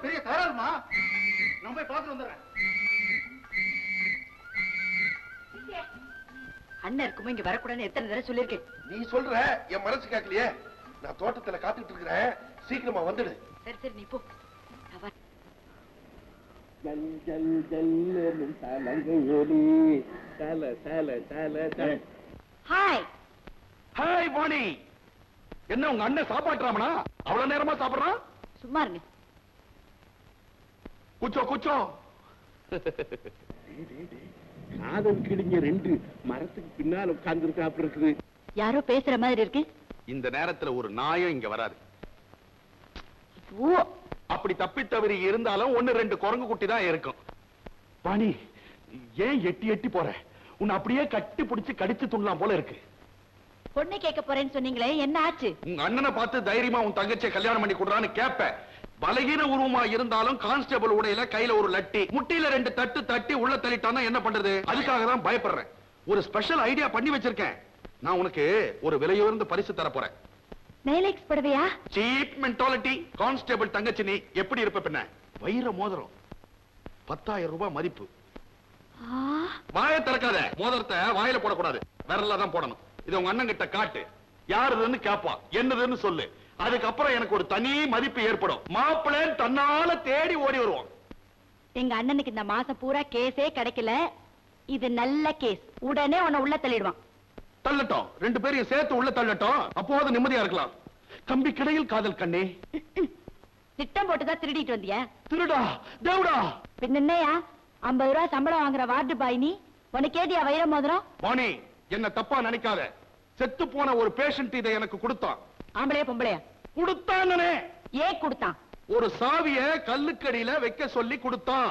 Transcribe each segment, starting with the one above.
பெரிய தகராறுமா. நான் போய் பார்த்துட்டு வந்துடுறேன். அண்ணன் இருக்குமோ இங்க வரக்கூடாதுன்னு எத்தனை தடவை சொல்லியிருக்கேன். நீ சொல்ற என் மனசு கேட்கலையே. நான் தோட்டத்துல காத்துட்டு இருக்கிறேன், சீக்கிரமா வந்துடு. சரி சரி நீ போ. Hi hi Vani. என்ன உங்க அண்ணன் சாப்பாட்டுறாமனா? அவ்வளவு நேரமா சாப்பிடுறான்? சும்மா இருங்க. குச்சோ குச்சோ. காதல் கிடிங்க ரெண்டு மரத்துக்கு பின்னால் உட்கார்ந்து இருக்குது. யாரோ பேசுற மாதிரி இருக்கு. இந்த நேரத்துல ஒரு நாயம் இங்க வராது. ஓ, அப்படி தப்பி தவறி இருந்தாலும் ஒன்னு ரெண்டு குரங்கு குட்டி தான் இருக்கும். வாணி, ஏன் எட்டி எட்டி போற? உன்னை அப்படியே கட்டி பிடிச்சு கடிச்சு துண்ணலாம் போல இருக்கு. பொண்ணு கேட்க போறேன்னு சொன்னீங்களே, என்ன ஆச்சு? உங்க அண்ணனை பார்த்து தைரியமா உன் தங்கச்சியை கல்யாணம் பண்ணி கொடுறான்னு கேப்ப. பலகீன உருவமா இருந்தாலும் கான்ஸ்டபிள் உடையில கையில ஒரு லட்டி, முட்டியில ரெண்டு தட்டு தட்டி உள்ள தள்ளிட்டானா என்ன பண்றது? அதுக்காக தான் பயப்படுறேன். ஒரு ஸ்பெஷல் ஐடியா பண்ணி வச்சிருக்கேன். நான் உனக்கு ஒரு விலையுயர்ந்த பரிசு தர போறேன். நைலெக்ஸ் படவையா? Cheap mentality. கான்ஸ்டபிள் தங்கச்சி நீ எப்படி இருப்ப? பின்ன வைர மோதிரம் 10,000 ரூபாய் மதிப்பு. வாயை திறக்காத. மோதிரத்தை வாயில போடக்கூடாது, விரல்ல தான் போடணும். இது உங்க அண்ணன் கிட்ட காட்டு. யாருதுன்னு கேப்பா, என்னதுன்னு சொல்லு. அதுக்கப்புறம் எனக்கு ஒரு தனி மதிப்பு ஏற்படும். மாப்பிள்ளை தன்னால தேடி ஓடி வருவான். எங்க அண்ணனுக்கு இந்த மாசம் பூரா கேஸே கிடைக்கல. இது நல்ல கேஸ். உடனே உன்னை உள்ள தள்ளிடுவான். தள்ளட்டும், ரெண்டு பேரையும் சேர்த்து உள்ள தள்ளட்டும். அப்போது நிம்மதியா இருக்கலாம். கம்பி கிடையில் காதல் கண்ணே. திட்டம் போட்டுதான் திருடிட்டு வந்தியா? திருடா தேவடா. பின்ன என்னையா 50 ரூபாய் சம்பளம் வாங்குற வார்டு பாய் நீ? உனக்கு ஏதியா வைர மோதிரம்? வாணி, என்ன தப்பா நினைக்காத. செத்து போன ஒரு பேஷண்ட் இதை எனக்கு கொடுத்தான். ஆம்பளையா பொம்பளையா? கொடுத்தானே. ஏன் கொடுத்தான்? ஒரு சாவிய கல்லுக்கடியில வைக்க சொல்லி கொடுத்தான்.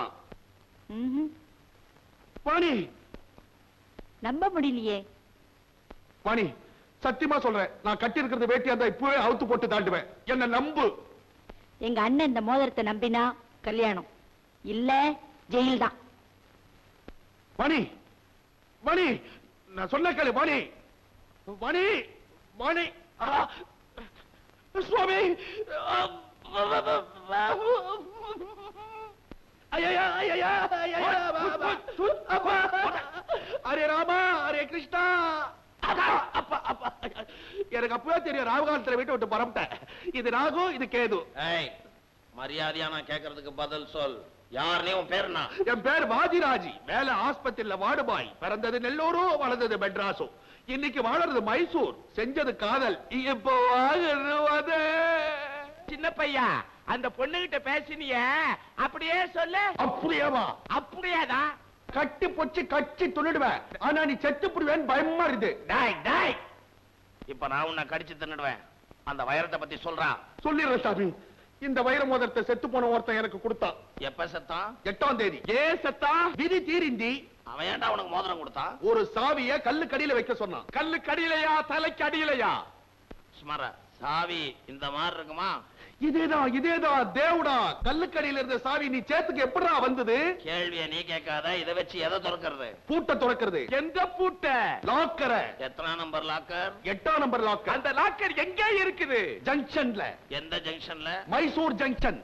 வாணி, நம்ப முடியலையே. வாணி, சத்தியமா சொல்றேன், நான் கட்டி இருக்கிறது வேட்டியா இருந்தா இப்பவே அவுத்து போட்டு தாண்டுவேன். என்ன நம்பு. எங்க அண்ணன் இந்த மோதிரத்தை நம்பினா கல்யாணம், இல்ல ஜெயில் தான். வாணி, வாணி, நான் சொன்ன கேளு. வாணி, வாணி, வாணி. சுவாமி, அரே ராமா, அரே கிருஷ்ணா. எனக்கு அப்பவே தெரியும் ராகுகாலத்துல வீட்டு விட்டு பரப்பிட்டேன். இது ராகு, இது கேது. மரியாதையா நான் கேட்கறதுக்கு பதில் சொல். யார் நீ? உன் பேர் என்ன? என் பேர் வாதிராஜி. மேல ஆஸ்பத்திரியில வார்டுபாய். பிறந்தது நெல்லூரு, வளர்ந்தது மெட்ராஸு. இன்னைக்கு வாழறது மைசூர். செஞ்சது காதல். இப்போ வாங்குறது சின்ன பையா. அந்த பொண்ணுகிட்ட பேசினிய அப்படியே சொல்லு. அப்படியேவா? அப்படியேதான். கட்டி பொச்சு கட்சி துண்ணிடுவேன். ஆனா நீ செத்து புடுவேன் பயமா இருக்கு. டாய் டாய். இப்ப நான் உன்னை கடிச்சு தின்னுடுவேன். அந்த வைரத்தை பத்தி சொல்றான். சொல்லிடுறேன் சாமி. இந்த வைர மோதிரத்தை செத்து போன ஒருத்தன் எனக்கு கொடுத்தான். எப்ப செத்தான்? 8ஆம் தேதி. ஏன் செத்தான்? விதி தீரிந்தி. அவன் ஏன்டா உனக்கு மோதிரம் கொடுத்தான்? ஒரு சாவிய கல்லு கடியில வைக்க சொன்னான். கல்லு கடியிலையா தலைக்கு அடியிலையா? சுமாரா சாவி இந்த மாதிரி இருக்குமா? இதேதான் இதேதான் தேவடா. கல்லுக்கடியில இருந்த சாவி நீ சேத்துக்கு எப்படிடா வந்தது? கேள்வியை நீ கேட்காத. இதை வச்சு எதை திறக்கிறது? பூட்ட திறக்கிறது. எந்த பூட்ட? லாக்கரை. எத்தனை நம்பர் லாக்கர்? 8ஆம் நம்பர் லாக்கர். அந்த லாக்கர் எங்க இருக்குது? ஜங்ஷன்ல. எந்த ஜங்ஷன்ல? மைசூர் ஜங்ஷன்.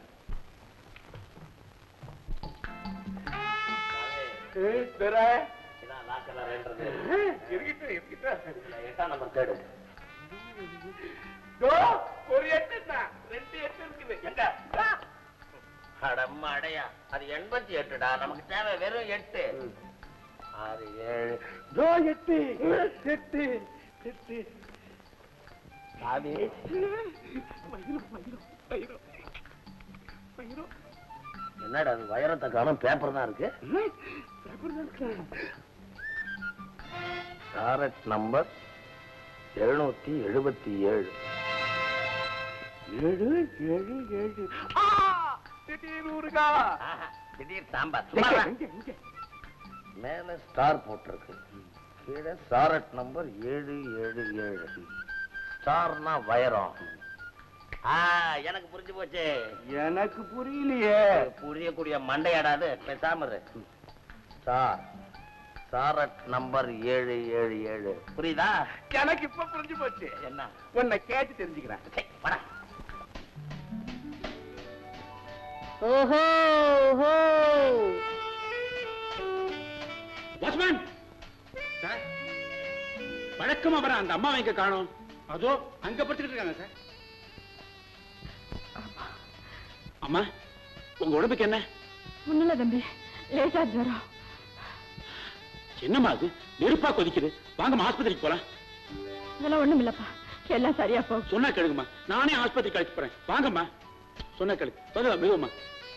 ஒரு 8 தான். 2 8 இருக்குது. எங்க? அடம்மா அடையா. அது 88டா. நமக்கு தேவை வெறும் 8. 6 7 8 சாவி. என்னடா அது வைரத்தை காணும்? பேப்பர் தான் இருக்கு. Tarot number 777. 777. திடீர் ஊருகா. திடீர் சாம்பார். மேல ஸ்டார் போட்டிருக்கு, கீழே டாரட் நம்பர் 777. ஸ்டார்னா வைரம். எனக்கு புரிஞ்சு போச்சு. எனக்கு புரியலையே. புரியக்கூடிய மண்டையாடாது. பேசாம இரு. Star tarot number 777. புரியுதா? எனக்கு இப்ப புரிஞ்சு போச்சு. என்ன? உன்னை கேட்டு தெரிஞ்சுக்கிறேன். ஓஹோ ஓஹோ. வாட்ச்மேன் சார், வழக்கமா வர அந்த அம்மா எங்க காணோம்? அதோ அங்க படுத்துக்கிட்டு இருக்காங்க சார். அம்மா, உங்க உடம்புக்கு என்ன? ஒண்ணுல தம்பி, லேசா ஜுரம். என்னம்மா அது நெருப்பா கொதிக்குது? வாங்கம்மா ஆஸ்பத்திரிக்கு போலாம். இதெல்லாம் ஒண்ணும் இல்லப்பா, எல்லாம் சரியா போ. சொன்னா கேளுங்கம்மா, நானே ஆஸ்பத்திரிக்கு அழைச்சு போறேன். வாங்கம்மா, சொன்னா கேளு. மெதுவா.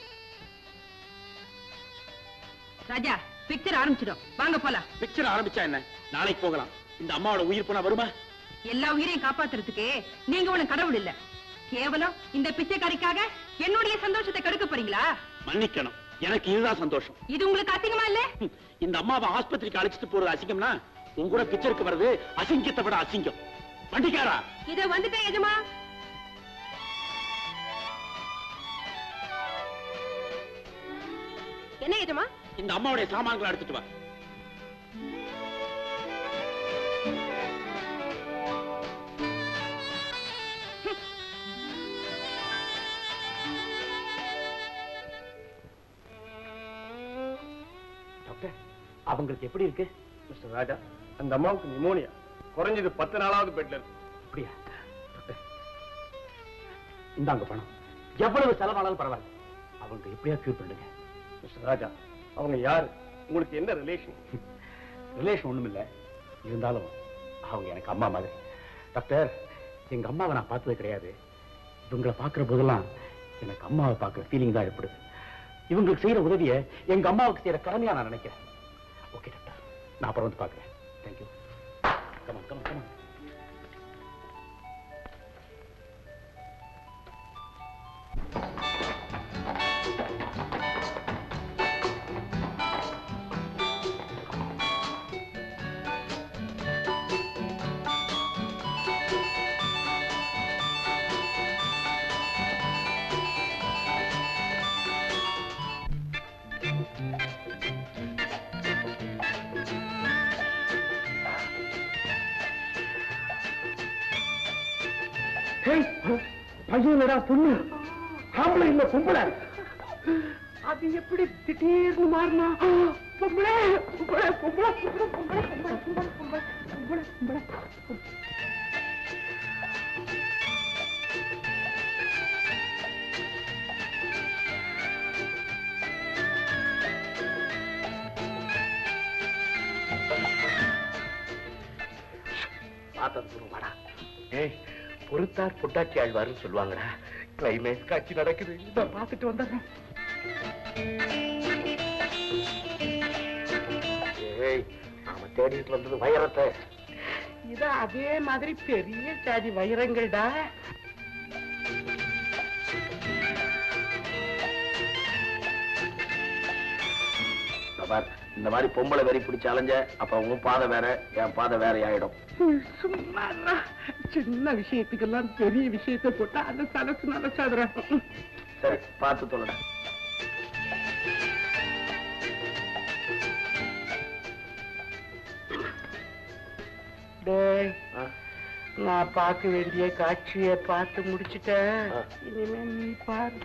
ராஜா, பிக்சர் ஆரம்பிச்சிடும், வாங்க போலாம். பிக்சர் ஆரம்பிச்சா என்ன, நாளைக்கு போகலாம். இந்த அம்மாவோட உயிர் போனா வருமா? எல்லா உயிரையும் காப்பாத்துறதுக்கு நீங்க ஒண்ணு கடவுள் இல்ல. கேவலம் இந்த பிச்சைக்காரிக்காக என்னுடைய சந்தோஷத்தை கெடுக்க போறீங்களா? மன்னிக்கணும், எனக்கு இதுதான் சந்தோஷம். இது உங்களுக்கு அசிங்கமா இல்ல? இந்த அம்மாவை ஆஸ்பத்திரிக்கு அழைச்சிட்டு போறது அசிங்கம்னா, உங்க கூட பிக்சருக்கு வர்றது அசிங்கத்தை விட அசிங்கம். வண்டிக்காரா, இத வந்துட்டேன் எஜமா. என்ன எஜமா? இந்த அம்மாவுடைய சாமான்களை எடுத்துட்டு வா. அவங்களுக்கு எப்படி இருக்கு மிஸ்டர் ராஜா? அந்த அம்மாவுக்கு நிமோனியா, குறைஞ்சது 10 நாளாவது பெட்ல இருக்கு. அப்படியா? இந்தாங்க பணம், எவ்வளவு செலவானாலும் பரவாயில்ல, அவங்க எப்படியா கியூர் பண்ணுங்க. மிஸ்டர் ராஜா, அவங்க யாரு? உங்களுக்கு என்ன ரிலேஷன்? ரிலேஷன் ஒண்ணும் இல்ல, இருந்தாலும் அவங்க எனக்கு அம்மா மாதிரி. டாக்டர், எங்க அம்மாவை நான் பார்த்தது கிடையாது. இவங்களை பார்க்கிற போதெல்லாம் எனக்கு அம்மாவை பார்க்கிற ஃபீலிங் தான் ஏற்படுது. இவங்களுக்கு செய்யற உதவியை எங்க அம்மாவுக்கு செய்யற கடமையா நான் நினைக்கிறேன். ஓகே டாக்டர், நான் அப்புறம் வந்து பார்க்கிறேன். தேங்க்யூ. கமான். பையனடா பொண்ணு, ஆம்பளை இல்ல பொம்பளை. அது எப்படி திடீர்னு மாறினா? பொம்பளை. பொறுத்தார் பொட்டாச்சி ஆழ்வாருன்னு சொல்லுவாங்கடா. கிளைமேக்ஸ் காட்சி நடக்குது, இத பார்த்துட்டு வந்துடுறேன். நாம தேடிட்டு வந்தது வைரத்தை. இத அதே மாதிரி பெரிய ஜாதி வைரங்கள்டா. இந்த மாதிரி பொம்பளை வெறி பிடிச்ச அலைஞ்ச அப்ப உன் பாதை வேற, என் பாதை வேற ஆயிடும். சும்மா சின்ன விஷயத்துக்கெல்லாம் பெரிய விஷயத்தை போட்டா அந்த சலசு நினைச்சாதுற. சரி, பார்த்து சொல்லடா. நான் பார்க்க வேண்டிய காட்சியை பார்த்து முடிச்சுட்டேன். இனிமே நீ பாரு.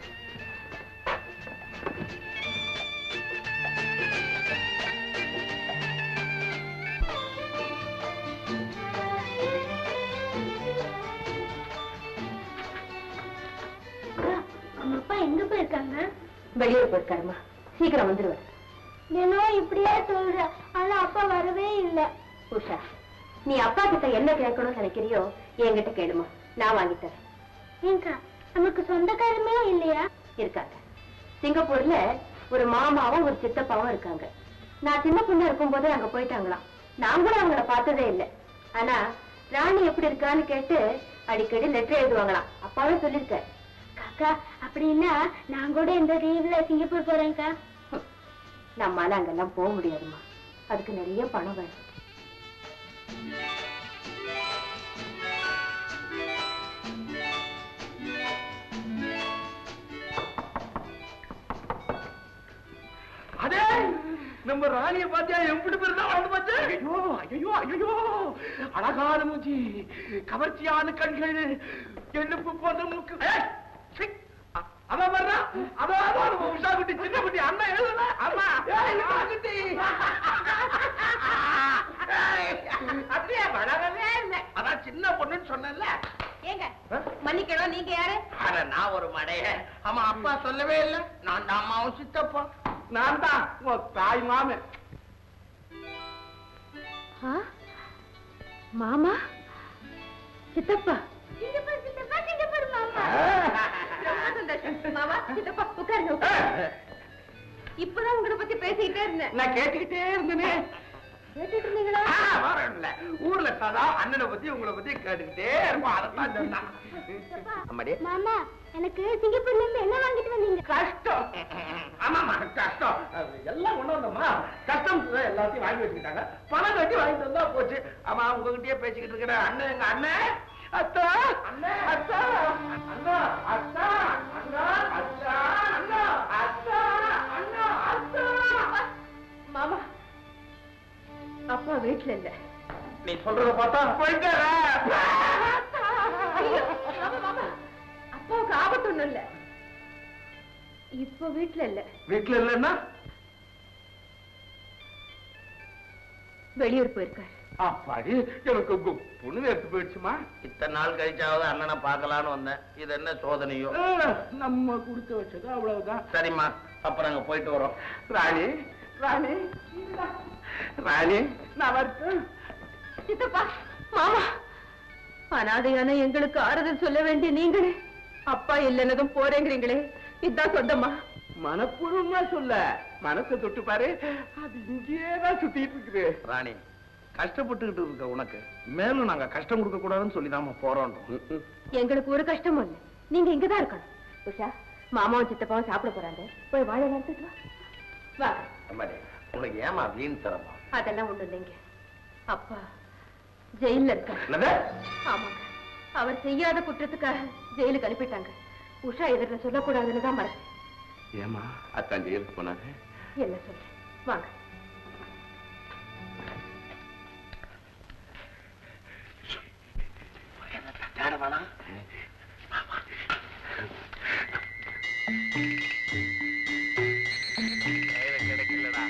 எங்க போயிருக்காங்க? வெளியூர் போயிருக்காருமா, சீக்கிரம் வந்துருவாரு. தினம் இப்படியே சொல்ற, ஆனா அப்பா வரவே இல்ல. உஷா, நீ அப்பா கிட்ட என்ன கேட்கணும்னு நினைக்கிறியோ என்கிட்ட கேளுமா, நான் வாங்கி தரேன். ஏங்கா, நமக்கு சொந்தக்காரமே இல்லையா? இருக்காங்க. சிங்கப்பூர்ல ஒரு மாமாவும் ஒரு சித்தப்பாவும் இருக்காங்க. நான் சின்ன பொண்ணு இருக்கும் போதே அங்க போயிட்டாங்களாம். நான் கூட அவங்கள பார்த்ததே இல்லை. ஆனா ராணி எப்படி இருக்கான்னு கேட்டு அடிக்கடி லெட்டர் எழுதுவாங்களாம். அப்பாவே சொல்லிருக்க. காக்கா, அப்படின்னா நான் கூட இந்த லீவ்ல சிங்கப்பூர் போறேன்க்கா. நம்மால அங்கெல்லாம் போக முடியாதுமா, அதுக்கு நிறைய பணம் வேணும். அதே நம்ம ராணிய பாத்தியா? எப்படி பெருசா வாழ்ந்து பாத்து? ஐயோ, அழகான மூஞ்சி, கவர்ச்சியான கண்கள், எழுப்பு போன்ற மூக்கு. அவன் வர்றான். அதான் உஷா குட்டி சின்ன குட்டி அண்ணா எழுதுல அம்மா குட்டி அப்படியே வளரவே இல்லை. அதான் சின்ன பொண்ணுன்னு சொன்னேன்ல. ஏங்க மன்னிக்கணும், நீங்க யாரு? அட நான் ஒரு மடைய. ஆமா அப்பா சொல்லவே இல்லை. நான் தான் அம்மாவும் சித்தப்பா. நான் தான் உன் தாய் மாமன். மாமா சித்தப்பா மாமா சித்தப்பா உட்காருங்க. இப்பதான் உங்களை பத்தி பேசிக்கிட்டே இருந்தேன். நான் கேட்டுக்கிட்டே இருந்தேனே. கேட்டுட்டு இருந்தீங்களா? வரல ஊர்ல சதா அண்ணனை பத்தி உங்களை பத்தி கேட்டுக்கிட்டே இருப்போம். அதைத்தான் சொன்னான். அம்மாடி மாமா எனக்கு சிங்கப்பூர்ல இருந்து என்ன வாங்கிட்டு வந்தீங்க? கஷ்டம். ஆமாமா கஷ்டம். எல்லாம் கொண்டு வந்தோமா கஷ்டம் எல்லாத்தையும் வாங்கி வச்சுக்கிட்டாங்க. பணம் கட்டி வாங்கிட்டு வந்தா போச்சு. ஆமா உங்ககிட்டயே பேசிக்கிட்டு இருக்கிற அண்ணன் எங்க அண்ணன் அத்தா அண்ணா அத்தா அண்ணா அத்தா அண்ணா அத்தா அண்ணா அத்தா அண்ணா அத்தா. மாமா அப்பா வீட்டுல இல்ல. நீ சொல்றத பார்த்தா போயிட்டாரா? அப்பாவுக்கு ஆபத்து ஒண்ணும் இல்ல. இப்ப வீட்டுல இல்ல. வீட்டுல இல்லன்னா வெளியூர் போயிருக்காரு. அப்பாடி எனக்கு பொண்ணு எடுத்து போயிடுச்சுமா. இத்தனை நாள் கழிச்சாவது அண்ணனை பார்க்கலான்னு வந்தேன். இது என்ன சோதனையோ? நம்ம கொடுத்து வச்சது அவ்வளவுதான். சரிம்மா, அப்ப நாங்க போயிட்டு வரோம். ராணி ராணி ராணி நான் வரட்டும். சித்தப்பா மாமா அனாதையான எங்களுக்கு ஆறுதல் சொல்ல வேண்டிய நீங்களே அப்பா இல்லைன்னதும் போறேங்கிறீங்களே, இதுதான் சொந்தமா? மனப்பூர்வமா சொல்ல, மனசை தொட்டு பாரு, அது இங்கேதான் சுத்திட்டு இருக்குது. ராணி, கஷ்டப்பட்டுக்கிட்டு இருக்க உனக்கு மேலும் நாங்க கஷ்டம் கொடுக்க கூடாதுன்னு சொல்லிதாம போறோம். எங்களுக்கு ஒரு கஷ்டமும் இல்லை, நீங்க இங்கதான் இருக்கணும். உஷா, மாமாவும் சித்தப்பாவும் சாப்பிட போறாங்க, போய் வாழை நடத்துட்டு வா. உனக்கு ஏமா வீண் தரமா? அதெல்லாம் ஒண்ணு இல்லைங்க. அப்பா ஜெயில இருக்காரு. ஆமாங்க, அவர் செய்யாத குற்றத்துக்காக ஜெயிலுக்கு அனுப்பிட்டாங்க. உஷா எதிரில் சொல்லக்கூடாதுன்னு தான் மறந்து. ஏமா அத்தான் ஜெயிலுக்கு போனாங்க? என்ன சொல்றேன், வாங்க. கிடைக்கலடா.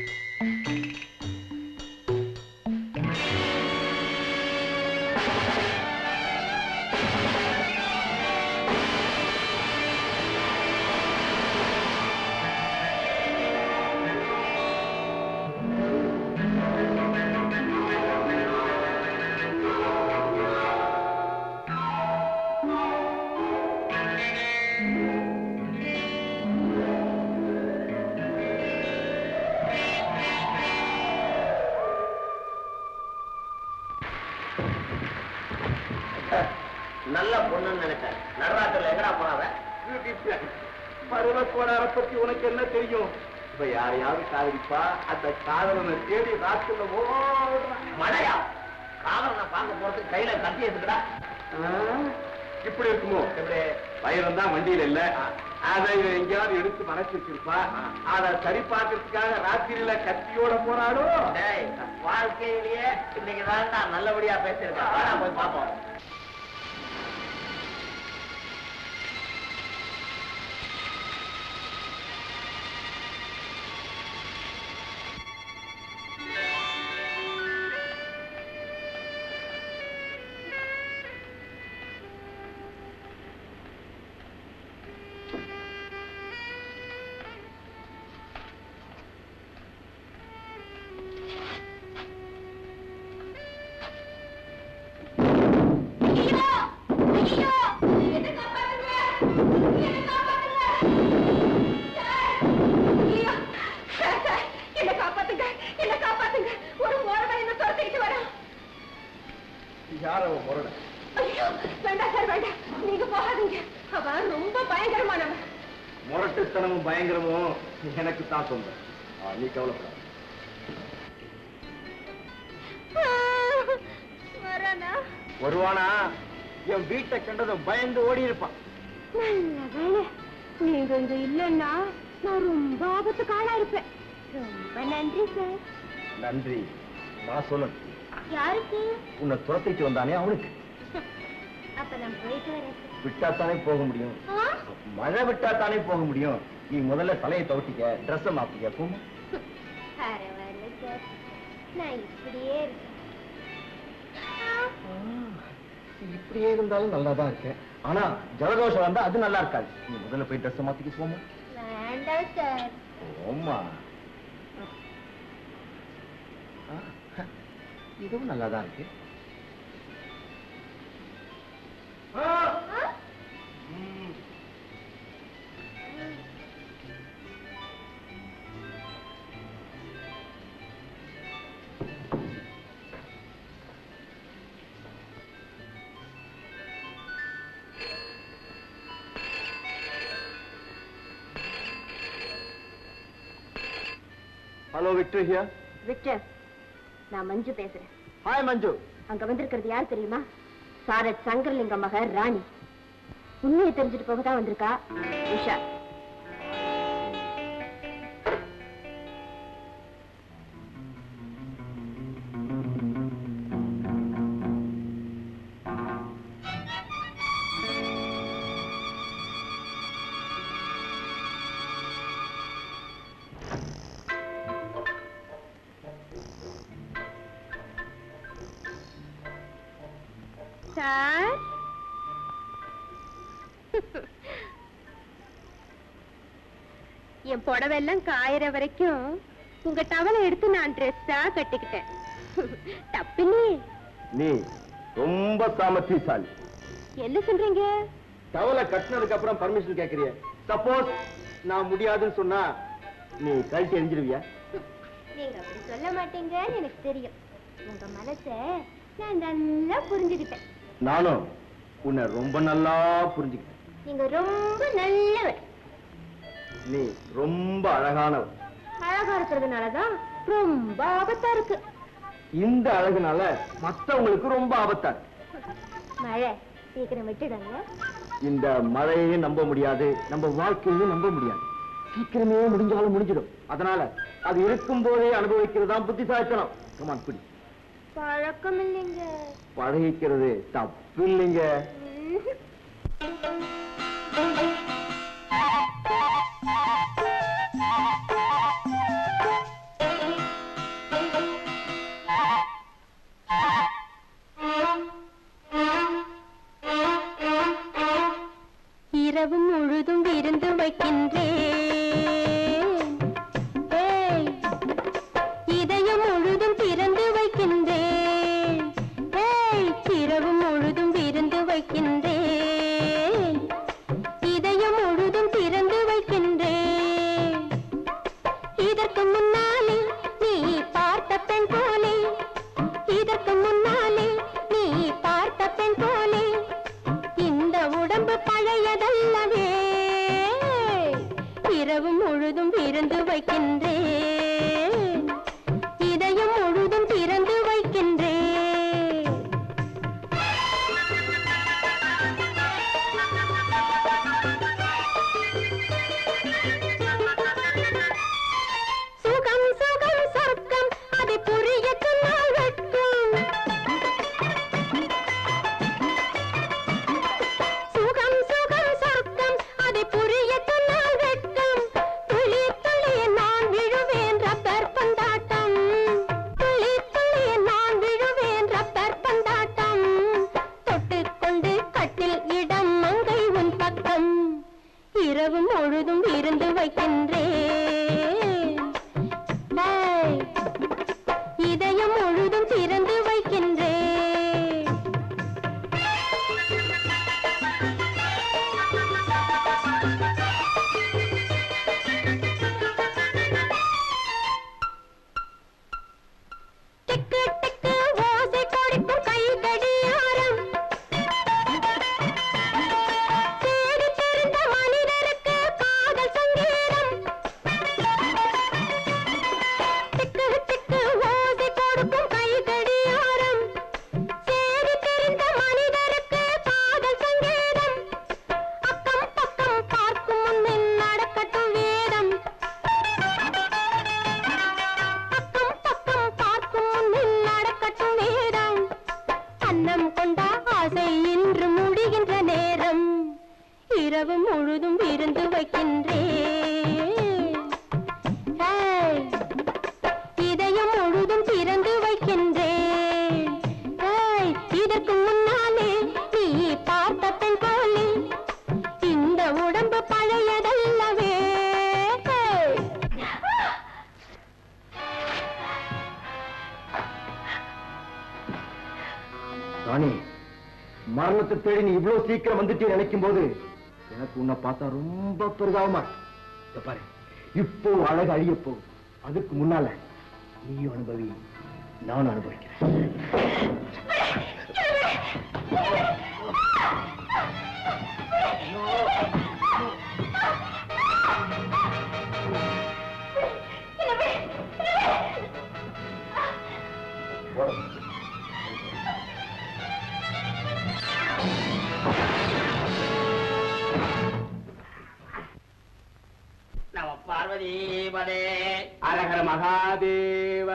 நல்ல பொண்ணுன்னு நினைச்சேன். நடராத்திரில எங்கடா போனாவ? பருவக்கோளார பத்தி உனக்கு என்ன தெரியும்? இப்ப யாரையாவது காதலிப்பா, அந்த காதலனை தேடி ராத்திரில மழையா? காதலனை பார்க்க போறதுக்கு கையில கட்டி எடுத்துக்கடா. இப்படி இருக்குமோ? எப்படி? வைரம் தான் வண்டியில இல்ல, அதை எங்கேயாவது எடுத்து மறைச்சு வச்சிருப்பா. அதை சரி பார்க்கறதுக்காக ராத்திரியில கத்தியோட போறாளோ? வாழ்க்கையிலேயே இன்னைக்குதான் நான் நல்லபடியா பேசியிருக்கேன். போய் பார்ப்போம். முரட்டுத்தனமும் பயங்கரமும் எனக்கு தான் சொந்தம். நீ கவலைப்படாத. வருவானா? என் வீட்டை கண்டதும் பயந்து ஓடி இருப்பான். நீங்க இங்க இல்லன்னா நான் ரொம்ப ஆபத்துக்கு ஆளா இருப்பேன். ரொம்ப நன்றி சார். நன்றி நான் சொல்லணும். யாருக்கு? உன்னை துரத்திட்டு வந்தானே அவனுக்கு. அப்ப நான் போயிட்டு வரேன். விட்டாத்தானே போக முடியும். மழை விட்டாத்தானே போக முடியும். நீ முதல்ல தலையை தோட்டிக்க, ட்ரெஸ் மாத்திக்க. போமா. பரவாயில்ல சார், நான் இப்படியே இருக்கேன். இப்படியே இருந்தாலும் நல்லாதான் இருக்கேன். ஆனா ஜலதோஷம் வந்தா அது நல்லா இருக்காது. நீ முதல்ல போய் ட்ரெஸ் மாத்திக்க. போமா. வேண்டாம் சார். போமா. இதுவும் நல்லாதான் இருக்கு. Hello, Victor here. விக்டர், நான் மஞ்சு பேசுறேன். ஹாய் மஞ்சு. அங்க வந்திருக்கிறது யார் தெரியுமா? சாரட் சங்கர்லிங்க மக ராணி. உண்மையை தெரிஞ்சுட்டு போக தான் வந்திருக்கா. உஷா. சார், என் புடவெல்லாம் காயற வரைக்கும் உங்க டவலை எடுத்து நான் ட்ரெஸ்ஸா கட்டிக்கிட்டேன். தப்பில்லையே. நீ ரொம்ப சாமர்த்தியசாலி. என்ன சொல்றீங்க? டவலை கட்டினதுக்கு அப்புறம் பர்மிஷன் கேட்கறிய. சப்போஸ் நான் முடியாதுன்னு சொன்னா நீ கழட்டி எரிஞ்சிருவியா? நீங்க அப்படி சொல்ல மாட்டீங்கன்னு எனக்கு தெரியும். உங்க மனசை நான் நல்லா புரிஞ்சுக்கிட்டேன். நானும் உன்னை ரொம்ப நல்லா புரிஞ்சுக்கிட்டேன். நீங்க ரொம்ப நல்லவர். நீ ரொம்ப அழகானவர். அழகா இருக்கிறதுனாலதான் ரொம்ப ஆபத்தா இருக்கு. இந்த அழகுனால மத்தவங்களுக்கு ரொம்ப ஆபத்தா இருக்கு. மழை சீக்கிரம் விட்டுடுங்க. இந்த மழையையும் நம்ப முடியாது, நம்ம வாழ்க்கையையும் நம்ப முடியாது. சீக்கிரமே முடிஞ்சாலும் முடிஞ்சிடும். அதனால அது இருக்கும் போதே அனுபவிக்கிறதா புத்திசாலித்தனம். கமான், பிடி. பழக்கம் இல்லைங்க. பழகிக்கிறது தப்பு இல்லைங்க. இரவு முழுதும் விருந்து வைக்கின்றேன், இதயம் முழுதும் திறந்து வைக்கின்றேன். இரவு முழுதும் விருந்து வைக்கின்றேன், இதயம் முழுதும் திறந்து வைக்கின்றேன். இதற்கு முன்னாலே நீ பார்த்த பெண் போலே, இதற்கு முன்னாலே நீ பார்த்த பெண் போலே இந்த உடம்பு பழையதல்லவே. இரவு முழுதும் விருந்து வைக்கின்றேன், இதயம் முழுதும் திறந்து வைக்கின்றேன். சுகம் சுகம் சொர்க்கம் அதை புரிய சொன்னால் வெட்கம். சுகம் சுகம் சொர்க்கம் அதை புரிய சொன்னால் வெட்கம். துளி துளி நான் விழுவேன் ராணி, மரணத்தை தேடி நீ இவ்வளவு சீக்கிரம் வந்துட்டே நினைக்கும் போது எனக்கு உன்னை பார்த்தா ரொம்ப பெரிதாவமா பாரு. இப்போ அழகு அழிய போகுது. அதுக்கு முன்னால நீயும் அனுபவி, நானும் அனுபவிக்கிறேன். நம பார்வதீபதே அரகர மகாதேவ.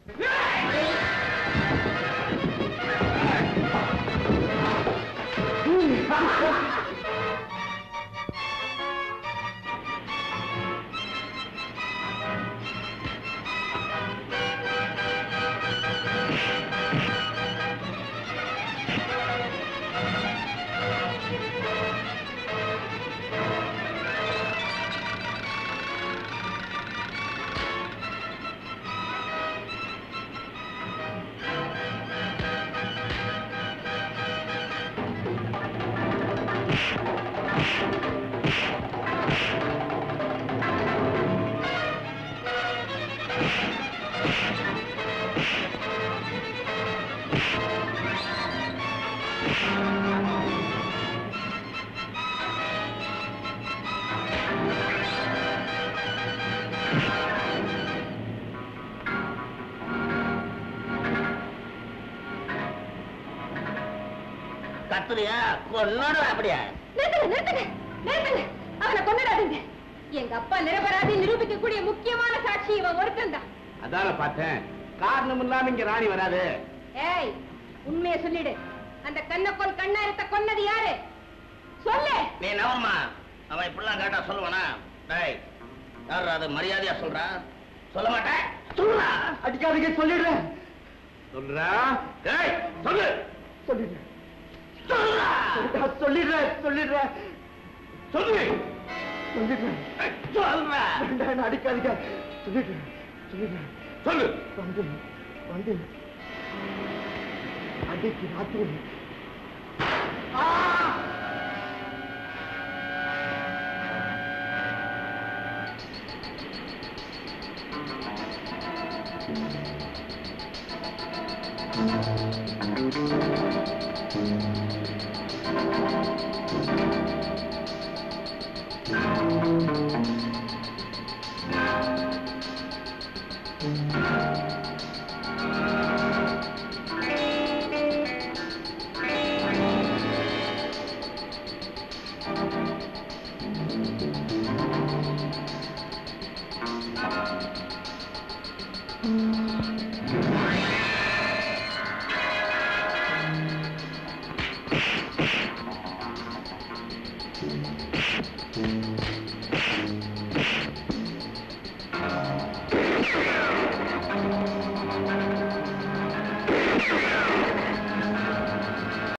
கத்துறியா? கொன்னோட அப்படியா? அவனை கொண்டாடாதீங்க. எங்க அப்பா நிரபராதி நிரூபிக்கக்கூடிய முக்கியமான சாட்சி இவன் ஒருத்தன் தான். அதான பார்த்தேன். காரணம் இல்லாம இங்க ராணி வராது. ஏய், உண்மையை சொல்லிடு. அந்த கண்ணக்கோல் கண்ணாரத்தை கொன்னது யாரு? சொல்லு. நீ நவருமா? அவன் இப்படிலாம் கேட்டா சொல்லுவானா? டேய், யார் அது? மரியாதையா சொல்றா? சொல்ல மாட்டேன். சொல்லுடா. அடிக்காதீங்க, சொல்லிடுறேன். சொல்றா? டேய், சொல்லு. சொல்லிடுறேன். சொல்லுடா. சொல்லிடுறேன். சொல்லிடுறேன். சொல்லு. சொல்லிடுறேன். சொல்றா. வேண்டாம், அடிக்காதீங்க. சொல்லிடுறேன். சொல்லிடுறேன். சொல்லு. வந்து அன்றைக்கு ராத்திரி